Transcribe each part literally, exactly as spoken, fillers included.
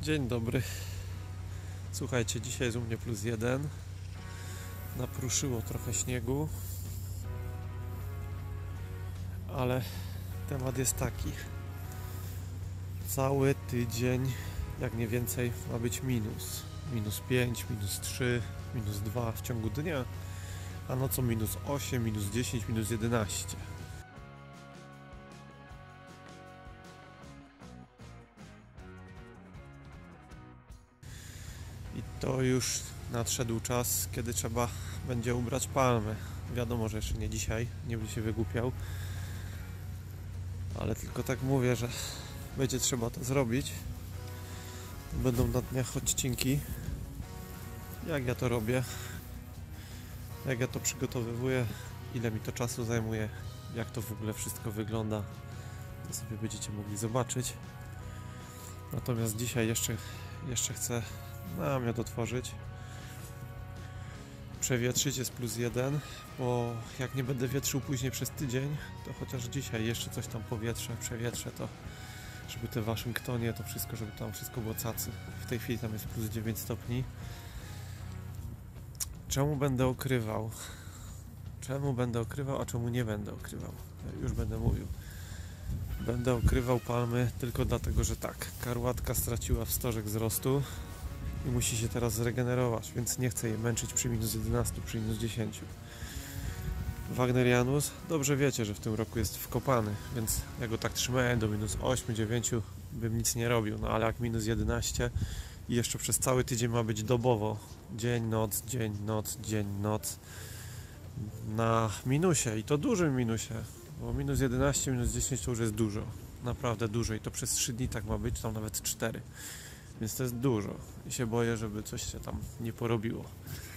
Dzień dobry. Słuchajcie, dzisiaj jest u mnie plus jeden. Napruszyło trochę śniegu, ale temat jest taki. Cały tydzień, jak nie więcej, ma być minus. Minus pięć, minus trzy, minus dwa w ciągu dnia, a nocą minus osiem, minus dziesięć, minus jedenaście. I to już nadszedł czas, kiedy trzeba będzie ubrać palmy. Wiadomo, że jeszcze nie dzisiaj, nie będę się wygłupiał, ale tylko tak mówię, że będzie trzeba to zrobić. Będą na dniach odcinki, jak ja to robię, jak ja to przygotowywuję, ile mi to czasu zajmuje, jak to w ogóle wszystko wygląda, to sobie będziecie mogli zobaczyć. Natomiast dzisiaj jeszcze, jeszcze chcę namiot otworzyć, przewietrzyć, jest plus jeden, bo jak nie będę wietrzył później przez tydzień, to chociaż dzisiaj jeszcze coś tam powietrzę, przewietrzę to, żeby te Waszyngtonie, to wszystko, żeby tam wszystko było cacy. W tej chwili tam jest plus dziewięć stopni. Czemu będę okrywał? Czemu będę okrywał, a czemu nie będę okrywał? Ja już będę mówił. Będę okrywał palmy tylko dlatego, że tak, karłatka straciła wstorzek wzrostu i musi się teraz zregenerować, więc nie chcę jej męczyć przy minus jedenaście, przy minus dziesięć. Wagnerianus, dobrze wiecie, że w tym roku jest wkopany, więc ja go tak trzymałem do minus osiem, dziewięć, bym nic nie robił, no ale jak minus jedenaście i jeszcze przez cały tydzień ma być dobowo, dzień, noc, dzień, noc, dzień, noc, na minusie i to dużym minusie, bo minus jedenaście, minus dziesięć to już jest dużo, naprawdę dużo i to przez trzy dni tak ma być, tam nawet cztery, więc to jest dużo i się boję, żeby coś się tam nie porobiło.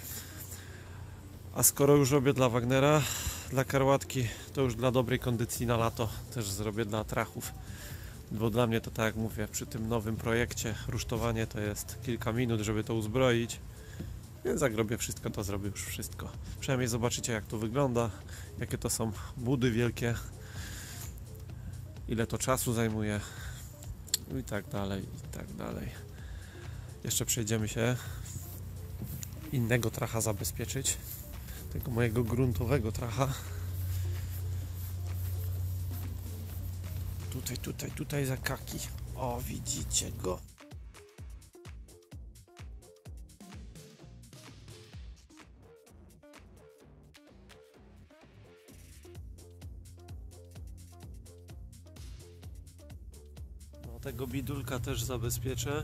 A skoro już robię dla Wagnera, dla karłatki, to już dla dobrej kondycji na lato też zrobię dla trachów. Bo dla mnie to, tak jak mówię, przy tym nowym projekcie rusztowanie to jest kilka minut, żeby to uzbroić. Więc jak robię wszystko, to zrobię już wszystko. Przynajmniej zobaczycie, jak to wygląda, jakie to są budy wielkie, ile to czasu zajmuje i tak dalej, i tak dalej. Jeszcze przejdziemy się innego tracha zabezpieczyć. Tego mojego gruntowego tracha. Tutaj, tutaj, tutaj za kaki. O, widzicie go. No, tego bidulka też zabezpieczę.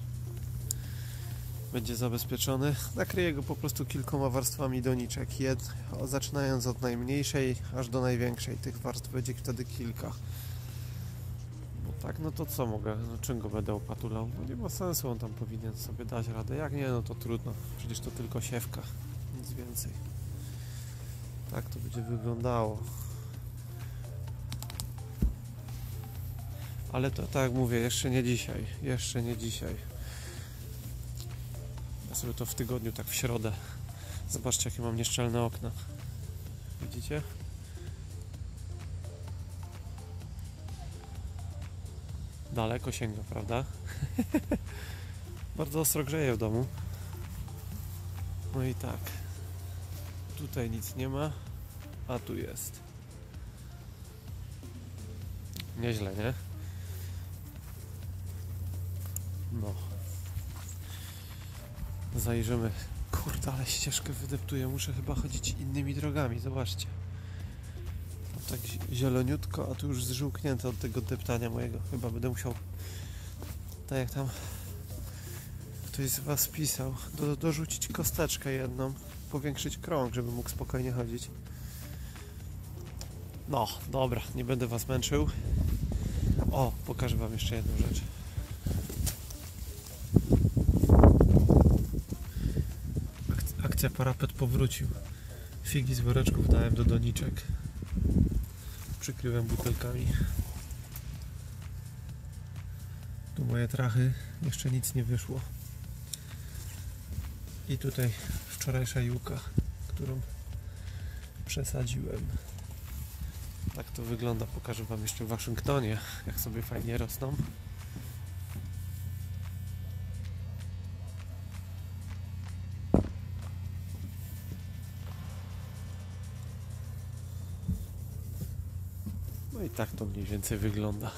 Będzie zabezpieczony. Nakryję go po prostu kilkoma warstwami doniczek. Jed, o, zaczynając od najmniejszej aż do największej. Tych warstw będzie wtedy kilka. Bo tak, no to co mogę? No czym go będę opatulał? No nie ma sensu, on tam powinien sobie dać radę. Jak nie, no to trudno. Przecież to tylko siewka. Nic więcej. Tak to będzie wyglądało. Ale to tak jak mówię, jeszcze nie dzisiaj. Jeszcze nie dzisiaj. Ja sobie to w tygodniu, tak w środę. Zobaczcie, jakie mam nieszczelne okna. Widzicie? Daleko sięga, prawda? Bardzo ostro grzeje w domu. No i tak. Tutaj nic nie ma, a tu jest. Nieźle, nie? No. Zajrzymy. Kurde, ale ścieżkę wydeptuję. Muszę chyba chodzić innymi drogami. Zobaczcie. No tak zieloniutko, a tu już zżółknięte od tego deptania mojego. Chyba będę musiał, tak jak tam ktoś z Was pisał, do, dorzucić kosteczkę jedną, powiększyć krąg, żeby mógł spokojnie chodzić. No, dobra, nie będę Was męczył. O, pokażę Wam jeszcze jedną rzecz. Akcja parapet powrócił. Figi z woreczków dałem do doniczek. Przykryłem butelkami. Tu moje trachy. Jeszcze nic nie wyszło. I tutaj wczorajsza juka, którą przesadziłem. Tak to wygląda. Pokażę Wam jeszcze w Waszyngtonie, jak sobie fajnie rosną. i tak to mniej więcej wygląda.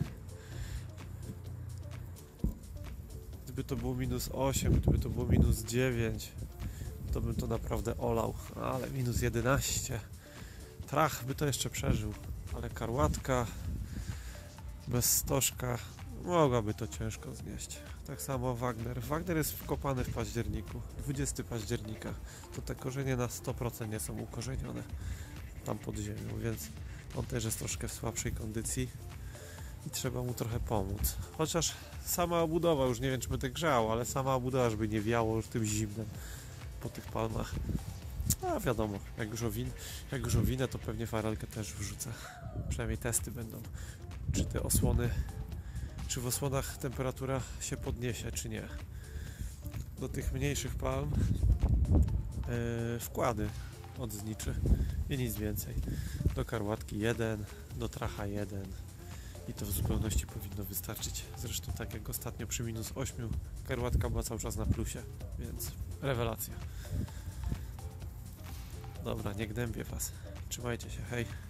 Gdyby to było minus osiem, gdyby to było minus dziewięć, to bym to naprawdę olał, ale minus jedenaście. Trach by to jeszcze przeżył, ale karłatka bez stożka mogłaby to ciężko znieść. Tak samo Wagner. Wagner jest wkopany w październiku, dwudziestego października. To te korzenie na sto procent nie są ukorzenione tam pod ziemią, więc on też jest troszkę w słabszej kondycji i trzeba mu trochę pomóc. Chociaż sama obudowa, już nie wiem czy by tak grzało, ale sama obudowa, żeby nie wiało już tym zimnem po tych palmach. A wiadomo, jak już, owin, jak już owinę, to pewnie farelkę też wrzucę. Przynajmniej testy będą, czy te osłony, czy w osłonach temperatura się podniesie, czy nie. Do tych mniejszych palm yy, wkłady od zniczy i nic więcej. Do karłatki jeden, do tracha jeden i to w zupełności powinno wystarczyć. Zresztą tak jak ostatnio przy minus ośmiu karłatka była cały czas na plusie, więc rewelacja. Dobra, nie gnębię was. Trzymajcie się, hej.